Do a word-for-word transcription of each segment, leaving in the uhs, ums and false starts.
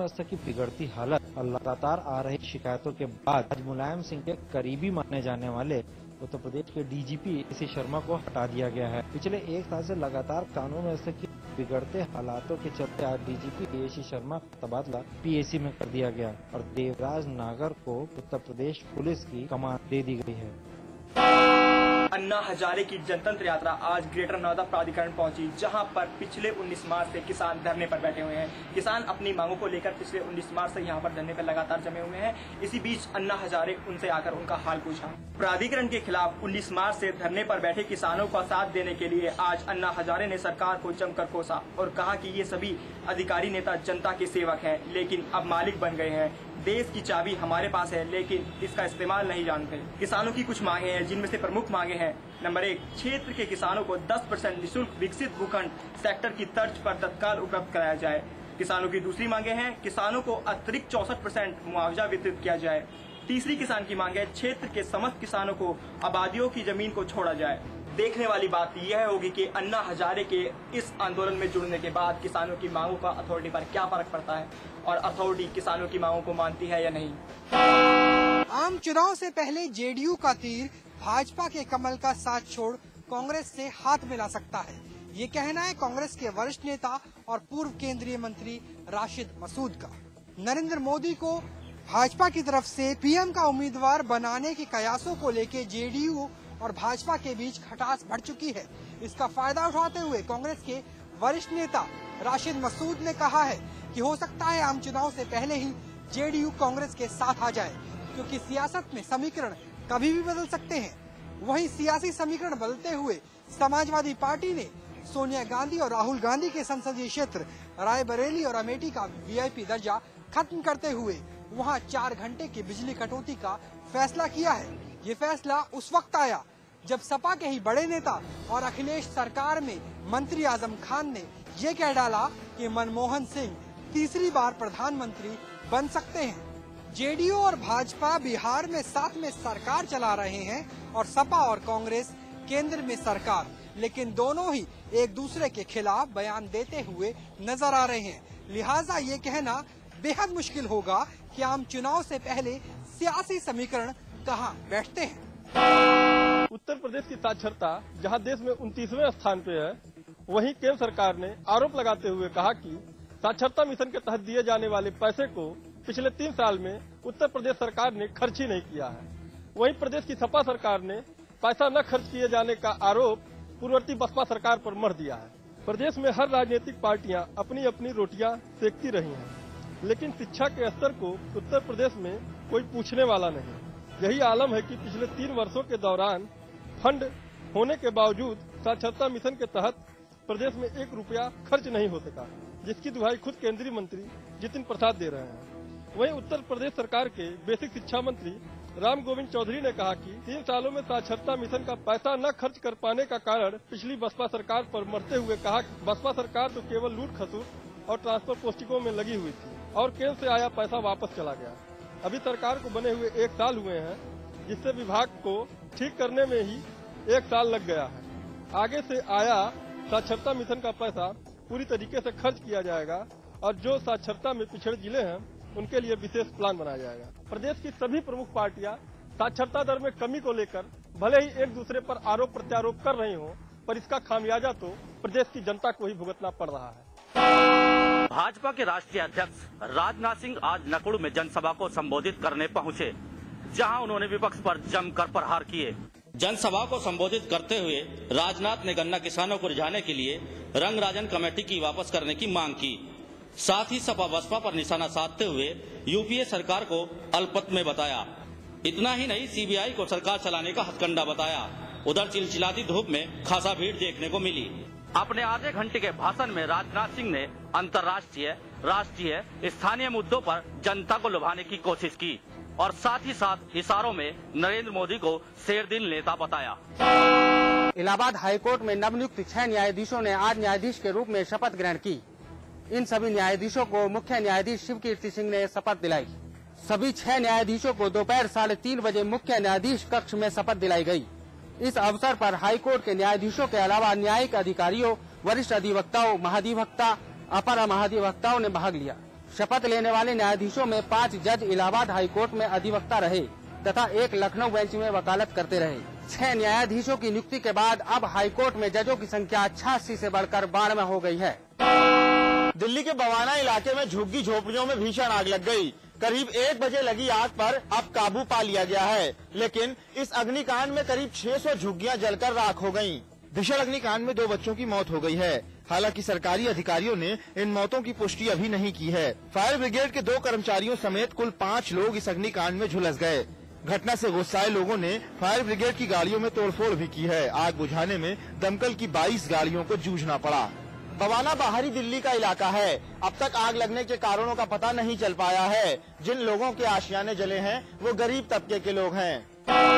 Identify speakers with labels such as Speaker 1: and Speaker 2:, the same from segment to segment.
Speaker 1: व्यवस्था की बिगड़ती हालत और लगातार आ रही शिकायतों के बाद आज मुलायम सिंह के करीबी माने जाने वाले उत्तर प्रदेश के डीजीपी एसी शर्मा को हटा दिया गया है। पिछले एक साल से लगातार कानून व्यवस्था की बिगड़ते हालातों के चलते आज डीजीपी एसी शर्मा का तबादला पीएसी में कर दिया गया और देवराज नागर को उत्तर प्रदेश पुलिस की कमान दे दी गई है।
Speaker 2: अन्ना हजारे की जनतंत्र यात्रा आज ग्रेटर नोएडा प्राधिकरण पहुंची, जहां पर पिछले उन्नीस मार्च से किसान धरने पर बैठे हुए हैं। किसान अपनी मांगों को लेकर पिछले उन्नीस मार्च से यहां पर धरने पर लगातार जमे हुए हैं। इसी बीच अन्ना हजारे उनसे आकर उनका हाल पूछा। प्राधिकरण के खिलाफ उन्नीस मार्च से धरने पर बैठे किसानों का साथ देने के लिए आज अन्ना हजारे ने सरकार को जमकर कोसा और कहा कि ये सभी अधिकारी नेता जनता के सेवक हैं, लेकिन अब मालिक बन गए हैं। देश की चाबी हमारे पास है, लेकिन इसका इस्तेमाल नहीं जानते। किसानों की कुछ मांगे हैं, जिनमें से प्रमुख मांगे हैं। नंबर एक, क्षेत्र के किसानों को दस परसेंट निःशुल्क विकसित भूखंड सेक्टर की तर्ज पर तत्काल उपलब्ध कराया जाए। किसानों की दूसरी मांगे हैं, किसानों को अतिरिक्त चौसठ परसेंट मुआवजा वितरित किया जाए। तीसरी किसान की मांग है, क्षेत्र के समस्त किसानों को आबादियों की जमीन को छोड़ा जाए। देखने वाली बात यह होगी कि अन्ना हजारे के इस आंदोलन में जुड़ने के बाद किसानों की मांगों का अथॉरिटी पर क्या फर्क पड़ता है और अथॉरिटी किसानों की मांगों को मानती है या नहीं।
Speaker 3: आम चुनाव से पहले जेडीयू का तीर भाजपा के कमल का साथ छोड़ कांग्रेस से हाथ मिला सकता है, ये कहना है कांग्रेस के वरिष्ठ नेता और पूर्व केंद्रीय मंत्री राशिद मसूद का। नरेंद्र मोदी को भाजपा की तरफ से पीएम का उम्मीदवार बनाने के कयासों को लेकर जेडीयू और भाजपा के बीच खटास बढ़ चुकी है। इसका फायदा उठाते हुए कांग्रेस के वरिष्ठ नेता राशिद मसूद ने कहा है कि हो सकता है आम चुनाव से पहले ही जेडीयू कांग्रेस के साथ आ जाए, क्योंकि सियासत में समीकरण कभी भी बदल सकते हैं। वहीं सियासी समीकरण बदलते हुए समाजवादी पार्टी ने सोनिया गांधी और राहुल गांधी के संसदीय क्षेत्र रायबरेली और अमेठी का वीआईपी दर्जा खत्म करते हुए वहां चार घंटे की बिजली कटौती का फैसला किया है। ये फैसला उस वक्त आया जब सपा के ही बड़े नेता और अखिलेश सरकार में मंत्री आजम खान ने ये कह डाला कि मनमोहन सिंह तीसरी बार प्रधानमंत्री बन सकते हैं। जेडीयू और भाजपा बिहार में साथ में सरकार चला रहे हैं और सपा और कांग्रेस केंद्र में सरकार, लेकिन दोनों ही एक दूसरे के खिलाफ बयान देते हुए नजर आ रहे हैं। लिहाजा ये कहना बेहद मुश्किल होगा कि आम चुनाव से पहले सियासी समीकरण कहां बैठते हैं।
Speaker 4: उत्तर प्रदेश की साक्षरता जहां देश में उनतीसवें स्थान पे है, वहीं केंद्र सरकार ने आरोप लगाते हुए कहा कि साक्षरता मिशन के तहत दिए जाने वाले पैसे को पिछले तीन साल में उत्तर प्रदेश सरकार ने खर्च ही नहीं किया है। वहीं प्रदेश की सपा सरकार ने पैसा न खर्च किए जाने का आरोप पूर्ववर्ती बसपा सरकार पर मढ़ दिया है। प्रदेश में हर राजनीतिक पार्टियां अपनी अपनी रोटियां सेकती रही हैं, लेकिन शिक्षा के स्तर को उत्तर प्रदेश में कोई पूछने वाला नहीं। यही आलम है कि पिछले तीन वर्षों के दौरान फंड होने के बावजूद साक्षरता मिशन के तहत प्रदेश में एक रुपया खर्च नहीं हो सका, जिसकी दुहाई खुद केंद्रीय मंत्री जितिन प्रसाद दे रहे हैं। वहीं उत्तर प्रदेश सरकार के बेसिक शिक्षा मंत्री राम गोविंद चौधरी ने कहा कि तीन सालों में साक्षरता मिशन का पैसा न खर्च कर पाने का कारण पिछली बसपा सरकार पर मरते हुए कहा कि बसपा सरकार तो केवल लूट खसूट और ट्रांसफर पोस्टिंगों में लगी हुई थी और केंद्र से आया पैसा वापस चला गया। अभी सरकार को बने हुए एक साल हुए हैं, जिससे विभाग को ठीक करने में ही एक साल लग गया है। आगे से आया साक्षरता मिशन का पैसा पूरी तरीके से खर्च किया जाएगा और जो साक्षरता में पिछड़े जिले हैं उनके लिए विशेष प्लान बनाया जाएगा। प्रदेश की सभी प्रमुख पार्टियां साक्षरता दर में कमी को लेकर भले ही एक दूसरे पर आरोप प्रत्यारोप कर रही हों, पर इसका खामियाजा तो प्रदेश की जनता को ही भुगतना पड़ रहा है।
Speaker 5: भाजपा के राष्ट्रीय अध्यक्ष राजनाथ सिंह आज नकुड़ में जनसभा को संबोधित करने पहुंचे, जहां उन्होंने विपक्ष पर जमकर प्रहार किए। जनसभा को संबोधित करते हुए राजनाथ ने गन्ना किसानों को रिझाने के लिए रंगराजन कमेटी की वापस करने की मांग की। साथ ही सपा बसपा पर निशाना साधते हुए यूपीए सरकार को अल्पमत में बताया। इतना ही नहीं, सीबीआई को सरकार चलाने का हथकंडा बताया। उधर चिलचिलाती धूप में खासा भीड़ देखने को मिली। अपने आधे घंटे के भाषण में राजनाथ सिंह ने अंतर्राष्ट्रीय, राष्ट्रीय, स्थानीय मुद्दों पर जनता को लुभाने की कोशिश की और साथ ही साथ इशारों में नरेंद्र मोदी को शेरदिल नेता बताया।
Speaker 6: इलाहाबाद हाईकोर्ट में नवनियुक्त छह न्यायाधीशों ने आज न्यायाधीश के रूप में शपथ ग्रहण की। इन सभी न्यायाधीशों को मुख्य न्यायाधीश शिव कीर्ति सिंह ने शपथ दिलाई। सभी छह न्यायाधीशों को दोपहर साढ़े तीन बजे मुख्य न्यायाधीश कक्ष में शपथ दिलाई गई। इस अवसर पर हाईकोर्ट के न्यायाधीशों के अलावा न्यायिक अधिकारियों, वरिष्ठ अधिवक्ताओं, महाधिवक्ता, अपर महाधिवक्ताओं ने भाग लिया। शपथ लेने वाले न्यायाधीशों में पाँच जज इलाहाबाद हाईकोर्ट में अधिवक्ता रहे तथा एक लखनऊ बेंच में वकालत करते रहे। छह न्यायाधीशों की नियुक्ति के बाद अब हाईकोर्ट में जजों की संख्या छियासी से बढ़कर बानवे हो गई है।
Speaker 7: दिल्ली के बवाना इलाके में झुग्गी झोपड़ियों में भीषण आग लग गई। करीब एक बजे लगी आग पर अब काबू पा लिया गया है, लेकिन इस अग्निकांड में करीब छह सौ झुग्गियां जलकर राख हो गयीं। भीषण अग्निकांड में दो बच्चों की मौत हो गई है। हालांकि सरकारी अधिकारियों ने इन मौतों की पुष्टि अभी नहीं की है। फायर ब्रिगेड के दो कर्मचारियों समेत कुल पाँच लोग इस अग्निकांड में झुलस गए। घटना से गुस्साए लोगों ने फायर ब्रिगेड की गाड़ियों में तोड़फोड़ भी की है। आग बुझाने में दमकल की बाईस गाड़ियों को जूझना पड़ा। बवाना बाहरी दिल्ली का इलाका है। अब तक आग लगने के कारणों का पता नहीं चल पाया है। जिन लोगों के आशियाने जले हैं वो गरीब तबके के लोग हैं।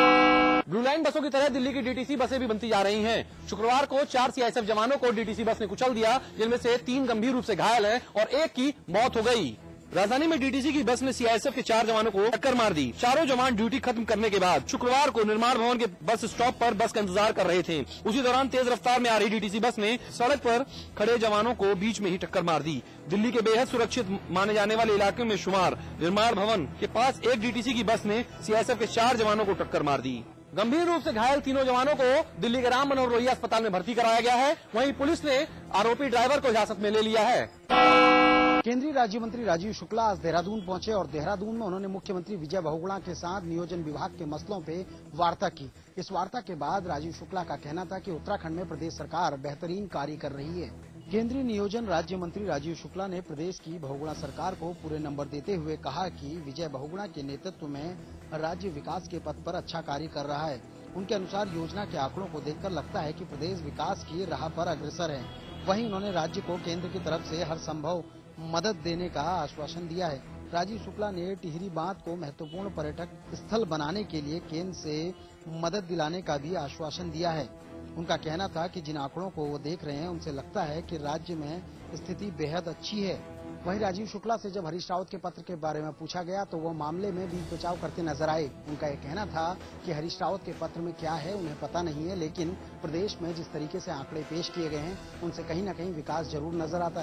Speaker 8: ब्लू लाइन बसों की तरह दिल्ली की डीटीसी बसें भी बनती जा रही हैं। शुक्रवार को चार सीआईएसएफ जवानों को डीटीसी बस ने कुचल दिया, जिनमें से तीन गंभीर रूप से घायल हैं और एक की मौत हो गई। राजधानी में डीटीसी की बस ने सीआईएसएफ के चार जवानों को टक्कर मार दी। चारों जवान ड्यूटी खत्म करने के बाद शुक्रवार को निर्माण भवन के बस स्टॉप पर बस का इंतजार कर रहे थे। उसी दौरान तेज रफ्तार में आ रही डीटीसी बस ने सड़क पर खड़े जवानों को बीच में ही टक्कर मार दी। दिल्ली के बेहद सुरक्षित माने जाने वाले इलाके में शुमार निर्माण भवन के पास एक डीटीसी की बस ने सीआईएसएफ के चार जवानों को टक्कर मार दी। गंभीर रूप से घायल तीनों जवानों को दिल्ली के राम मनोहर लोहिया अस्पताल में भर्ती कराया गया है। वहीं पुलिस ने आरोपी ड्राइवर को हिरासत में ले लिया है।
Speaker 9: केंद्रीय राज्य मंत्री राजीव शुक्ला आज देहरादून पहुंचे और देहरादून में उन्होंने मुख्यमंत्री विजय बहुगुणा के साथ नियोजन विभाग के मसलों पे वार्ता की। इस वार्ता के बाद राजीव शुक्ला का कहना था कि उत्तराखंड में प्रदेश सरकार बेहतरीन कार्य कर रही है। केंद्रीय नियोजन राज्य मंत्री राजीव शुक्ला ने प्रदेश की बहुगुणा सरकार को पूरे नंबर देते हुए कहा कि विजय बहुगुणा के नेतृत्व में राज्य विकास के पथ पर अच्छा कार्य कर रहा है। उनके अनुसार योजना के आंकड़ों को देखकर लगता है कि प्रदेश विकास की राह पर अग्रसर है। वहीं उन्होंने राज्य को केंद्र की तरफ से हर संभव मदद देने का आश्वासन दिया है। राजीव शुक्ला ने टिहरी बांध को महत्वपूर्ण पर्यटक स्थल बनाने के लिए केंद्र से मदद दिलाने का भी आश्वासन दिया है। उनका कहना था कि जिन आंकड़ों को वो देख रहे हैं उनसे लगता है कि राज्य में स्थिति बेहद अच्छी है। वहीं राजीव शुक्ला से जब हरीश रावत के पत्र के बारे में पूछा गया तो वो मामले में बीच बचाव करते नजर आए। उनका यह कहना था कि हरीश रावत के पत्र में क्या है उन्हें पता नहीं है, लेकिन प्रदेश में जिस तरीके से आंकड़े पेश किए गए हैं उनसे कहीं न कहीं विकास जरूर नजर आता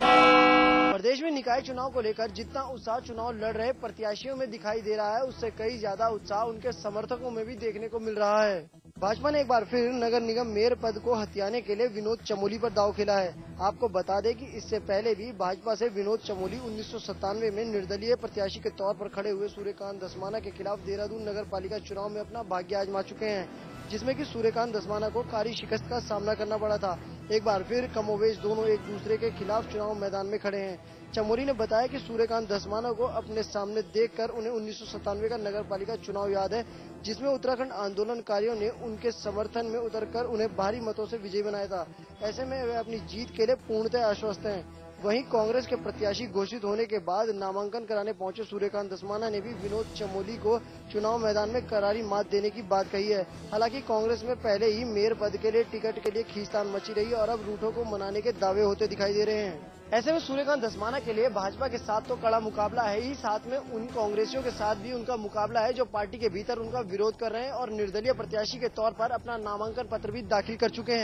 Speaker 9: है।
Speaker 10: प्रदेश में निकाय चुनाव को लेकर जितना उत्साह चुनाव लड़ रहे प्रत्याशियों में दिखाई दे रहा है, उससे कई ज्यादा उत्साह उनके समर्थकों में भी देखने को मिल रहा है। भाजपा ने एक बार फिर नगर निगम मेयर पद को हथियाने के लिए विनोद चमोली पर दाव खेला है। आपको बता दें कि इससे पहले भी भाजपा से विनोद चमोली उन्नीस सौ सत्तानवे में निर्दलीय प्रत्याशी के तौर पर खड़े हुए सूर्यकांत धस्माना के खिलाफ देहरादून नगर पालिका चुनाव में अपना भाग्य आजमा चुके हैं, जिसमें कि सूर्यकांत धस्माना को कारी शिकस्त का सामना करना पड़ा था। एक बार फिर कमोवेश दोनों एक दूसरे के खिलाफ चुनाव मैदान में खड़े हैं। चमोली ने बताया कि सूर्यकांत धस्माना को अपने सामने देखकर उन्हें उन्नीस सौ सत्तानवे का नगर पालिका चुनाव याद है, जिसमें उत्तराखंड आंदोलनकारियों ने उनके समर्थन में उतरकर उन्हें भारी मतों से विजयी बनाया था। ऐसे में वे अपनी जीत के लिए पूर्णतः आश्वस्त हैं। वहीं कांग्रेस के प्रत्याशी घोषित होने के बाद नामांकन कराने पहुंचे सूर्यकांत धस्माना ने भी विनोद चमोली को चुनाव मैदान में करारी मात देने की बात कही है। हालांकि कांग्रेस में पहले ही मेयर पद के लिए टिकट के लिए खींचतान मची रही और अब रूठों को मनाने के दावे होते दिखाई दे रहे हैं। ऐसे में सूर्यकांत धस्माना के लिए भाजपा के साथ तो कड़ा मुकाबला है ही, साथ में उन कांग्रेसियों के साथ भी उनका मुकाबला है जो पार्टी के भीतर उनका विरोध कर रहे हैं और निर्दलीय प्रत्याशी के तौर पर अपना नामांकन पत्र भी दाखिल कर चुके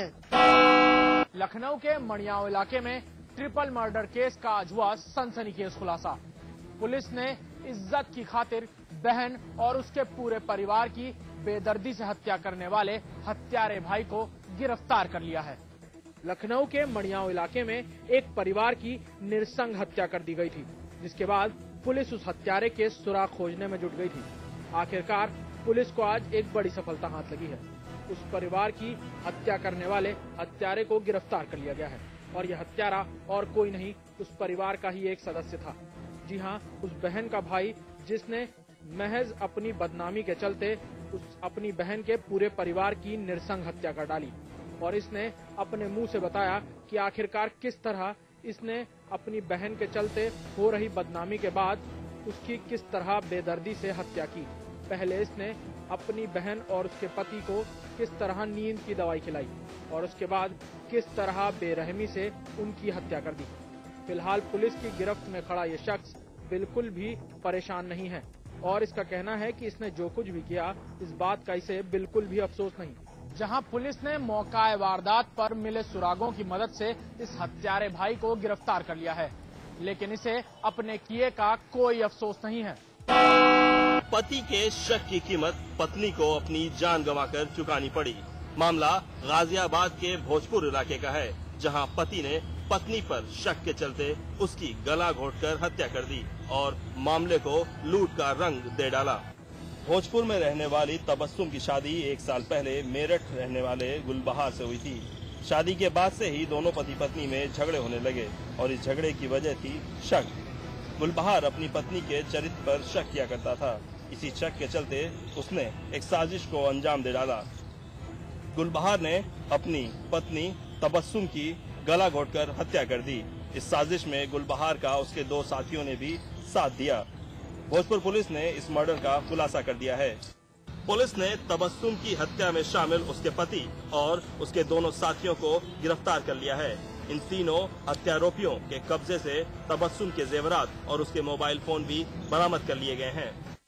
Speaker 10: हैं।
Speaker 11: लखनऊ के मणियाव इलाके में ट्रिपल मर्डर केस का आज हुआ सनसनीखेज खुलासा। पुलिस ने इज्जत की खातिर बहन और उसके पूरे परिवार की बेदर्दी से हत्या करने वाले हत्यारे भाई को गिरफ्तार कर लिया है। लखनऊ के मणियाव इलाके में एक परिवार की निरसंग हत्या कर दी गई थी, जिसके बाद पुलिस उस हत्यारे के सुराग खोजने में जुट गई थी। आखिरकार पुलिस को आज एक बड़ी सफलता हाथ लगी है। उस परिवार की हत्या करने वाले हत्यारे को गिरफ्तार कर लिया गया है और यह हत्यारा और कोई नहीं, उस परिवार का ही एक सदस्य था। जी हां, उस बहन का भाई जिसने महज अपनी बदनामी के चलते उस अपनी बहन के पूरे परिवार की निरसंग हत्या कर डाली और इसने अपने मुंह से बताया कि आखिरकार किस तरह इसने अपनी बहन के चलते हो रही बदनामी के बाद उसकी किस तरह बेदर्दी से हत्या की। पहले इसने अपनी बहन और उसके पति को किस तरह नींद की दवाई खिलाई और उसके बाद किस तरह बेरहमी से उनकी हत्या कर दी। फिलहाल पुलिस की गिरफ्त में खड़ा ये शख्स बिल्कुल भी परेशान नहीं है और इसका कहना है कि इसने जो कुछ भी किया इस बात का इसे बिल्कुल भी अफसोस नहीं। जहां पुलिस ने मौका वारदात पर मिले सुरागों की मदद से इस हत्यारे भाई को गिरफ्तार कर लिया है, लेकिन इसे अपने किए का कोई अफसोस नहीं है।
Speaker 12: पति के शक की कीमत पत्नी को अपनी जान गंवाकर चुकानी पड़ी। मामला गाजियाबाद के भोजपुर इलाके का है, जहां पति ने पत्नी पर शक के चलते उसकी गला घोंटकर हत्या कर दी और मामले को लूट का रंग दे डाला। भोजपुर में रहने वाली तबस्सुम की शादी एक साल पहले मेरठ रहने वाले गुलबहार से हुई थी। शादी के बाद से ही दोनों पति पत्नी में झगड़े होने लगे और इस झगड़े की वजह थी शक। गुलबहार अपनी पत्नी के चरित्र पर शक किया करता था। इसी शक के चलते उसने एक साजिश को अंजाम दे डाला। गुलबहार ने अपनी पत्नी तबस्सुम की गला घोंटकर हत्या कर दी। इस साजिश में गुलबहार का उसके दो साथियों ने भी साथ दिया। भोजपुर पुलिस ने इस मर्डर का खुलासा कर दिया है। पुलिस ने तबस्सुम की हत्या में शामिल उसके पति और उसके दोनों साथियों को गिरफ्तार कर लिया है। इन तीनों हत्यारोपियों के कब्जे से तबस्सुम के जेवरात और उसके मोबाइल फोन भी बरामद कर लिए गए हैं।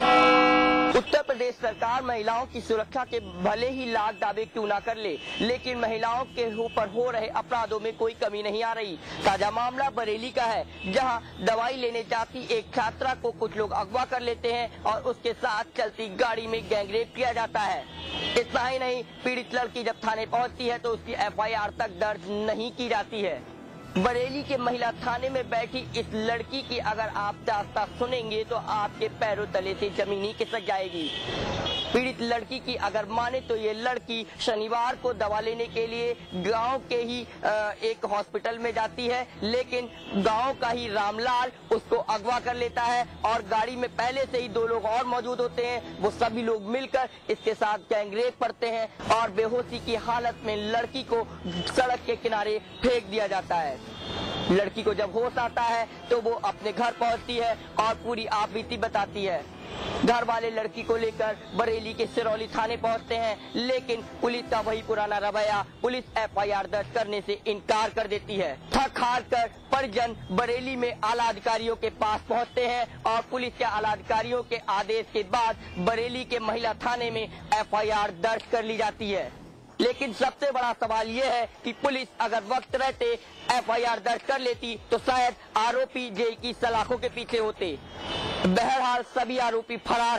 Speaker 13: उत्तर प्रदेश सरकार महिलाओं की सुरक्षा के भले ही लाख दावे क्यों ना कर ले, लेकिन महिलाओं के ऊपर हो रहे अपराधों में कोई कमी नहीं आ रही। ताजा मामला बरेली का है, जहां दवाई लेने जाती एक छात्रा को कुछ लोग अगवा कर लेते हैं और उसके साथ चलती गाड़ी में गैंगरेप किया जाता है। इतना ही नहीं, पीड़ित लड़की जब थाने पहुंचती है तो उसकी एफ आई आर तक दर्ज नहीं की जाती है। बरेली के महिला थाने में बैठी इस लड़की की अगर आप दास्तां सुनेंगे तो आपके पैरों तले से जमीन ही खिसक जाएगी। पीड़ित लड़की की अगर माने तो ये लड़की शनिवार को दवा लेने के लिए गांव के ही एक हॉस्पिटल में जाती है, लेकिन गांव का ही रामलाल उसको अगवा कर लेता है और गाड़ी में पहले से ही दो लोग और मौजूद होते हैं। वो सभी लोग मिलकर इसके साथ गैंगरेप करते हैं और बेहोशी की हालत में लड़की को सड़क के किनारे फेंक दिया जाता है। लड़की को जब होश आता है तो वो अपने घर पहुंचती है और पूरी आपबीती बताती है। घर वाले लड़की को लेकर बरेली के सिरौली थाने पहुंचते हैं, लेकिन पुलिस का वही पुराना रवैया, पुलिस एफ आई आर दर्ज करने से इनकार कर देती है। थक हार कर परिजन बरेली में आला अधिकारियों के पास पहुंचते हैं और पुलिस के आला अधिकारियों के आदेश के बाद बरेली के महिला थाने में एफ आई आर दर्ज कर ली जाती है। लेकिन सबसे बड़ा सवाल ये है कि पुलिस अगर वक्त रहते एफ आई आर दर्ज कर लेती तो शायद आरोपी जेल की सलाखों के पीछे होते। बहरहाल सभी आरोपी फरार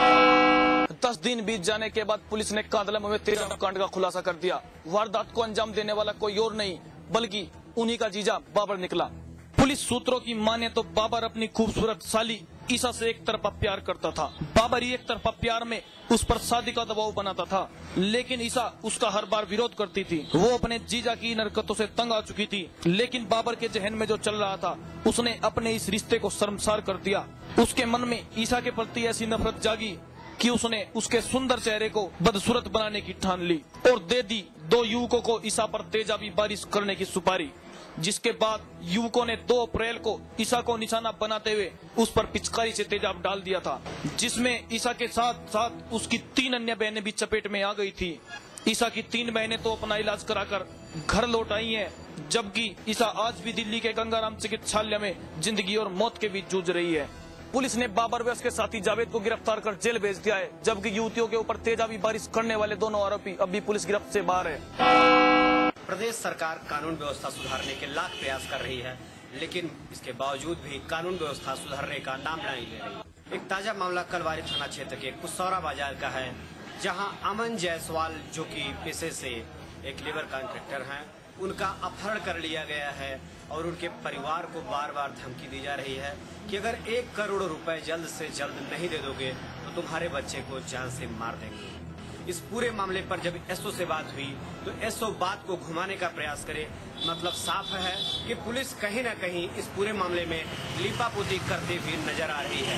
Speaker 13: हैं।
Speaker 14: दस दिन बीत जाने के बाद पुलिस ने कांदला में तेरह कांड का खुलासा कर दिया। वारदात को अंजाम देने वाला कोई और नहीं बल्कि उन्हीं का जीजा बाबर निकला। पुलिस सूत्रों की माने तो बाबर अपनी खूबसूरत साली ईसा से एक तरफा प्यार करता था। बाबर ही एक तरफा प्यार में उस पर शादी का दबाव बनाता था, लेकिन ईसा उसका हर बार विरोध करती थी। वो अपने जीजा की इन हरकतों से तंग आ चुकी थी, लेकिन बाबर के जहन में जो चल रहा था उसने अपने इस रिश्ते को शर्मसार कर दिया। उसके मन में ईसा के प्रति ऐसी नफरत जागी कि उसने उसके सुंदर चेहरे को बदसूरत बनाने की ठान ली और दे दी दो युवकों को ईसा पर तेजाबी बारिश करने की सुपारी। जिसके बाद युवकों ने दो अप्रैल को ईसा को निशाना बनाते हुए उस पर पिचकारी से तेजाब डाल दिया था, जिसमें ईसा के साथ साथ उसकी तीन अन्य बहनें भी चपेट में आ गई थी। ईसा की तीन बहनें तो अपना इलाज कराकर घर लौट आई हैं, जबकि ईसा आज भी दिल्ली के गंगाराम चिकित्सालय में जिंदगी और मौत के बीच जूझ रही है। पुलिस ने बाबर व उसके साथी जावेद को गिरफ्तार कर जेल भेज दिया है, जबकि युवतियों के ऊपर तेजाबी बारिश करने वाले दोनों आरोपी अभी पुलिस गिरफ्त से बाहर है।
Speaker 15: प्रदेश सरकार कानून व्यवस्था सुधारने के लाख प्रयास कर रही है, लेकिन इसके बावजूद भी कानून व्यवस्था सुधारने का नाम नहीं ले रही। एक ताजा मामला कलवारी थाना क्षेत्र के कुसौरा बाजार का है, जहां अमन जायसवाल जो कि पेशे से एक लेबर कॉन्ट्रैक्टर हैं, उनका अपहरण कर लिया गया है और उनके परिवार को बार बार धमकी दी जा रही है कि अगर एक करोड़ रुपए जल्द से जल्द नहीं दे दोगे तो तुम्हारे बच्चे को जान से मार देंगे। इस पूरे मामले पर जब एसओ से बात हुई तो एसओ बात को घुमाने का प्रयास करे। मतलब साफ है कि पुलिस कहीं न कहीं इस पूरे मामले में लीपापोती करती हुई नजर आ रही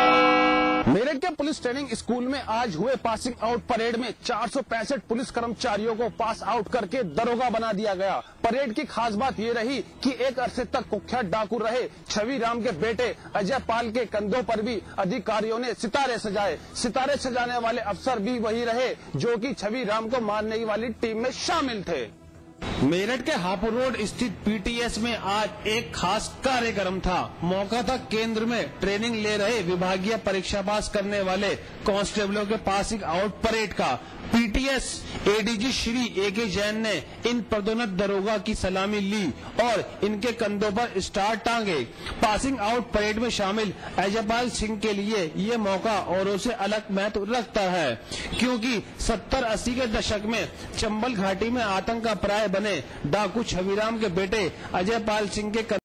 Speaker 15: है।
Speaker 8: मेरठ के पुलिस ट्रेनिंग स्कूल में आज हुए पासिंग आउट परेड में चार सौ पैंसठ पुलिस कर्मचारियों को पास आउट करके दरोगा बना दिया गया। परेड की खास बात ये रही कि एक अरसे तक कुख्यात डाकू रहे छवि राम के बेटे अजय पाल के कंधों पर भी अधिकारियों ने सितारे सजाए। सितारे सजाने वाले अफसर भी वही रहे जो कि छवि राम को मारने वाली टीम में शामिल थे। मेरठ के हापुड़ रोड स्थित पीटीएस में आज एक खास कार्यक्रम था। मौका था केंद्र में ट्रेनिंग ले रहे विभागीय परीक्षा पास करने वाले कांस्टेबलों के पासिंग आउट परेड का। PTS ADG Shri A K Jain ने इन पदोन्नत दरोगा की सलामी ली और इनके कंधों पर स्टार टांगे। पासिंग आउट परेड में शामिल अजयपाल सिंह के लिए ये मौका औरों से अलग महत्व रखता है, क्योंकि सत्तर अस्सी के दशक में चंबल घाटी में आतंक का प्राय बने डाकू छविराम के बेटे अजयपाल सिंह के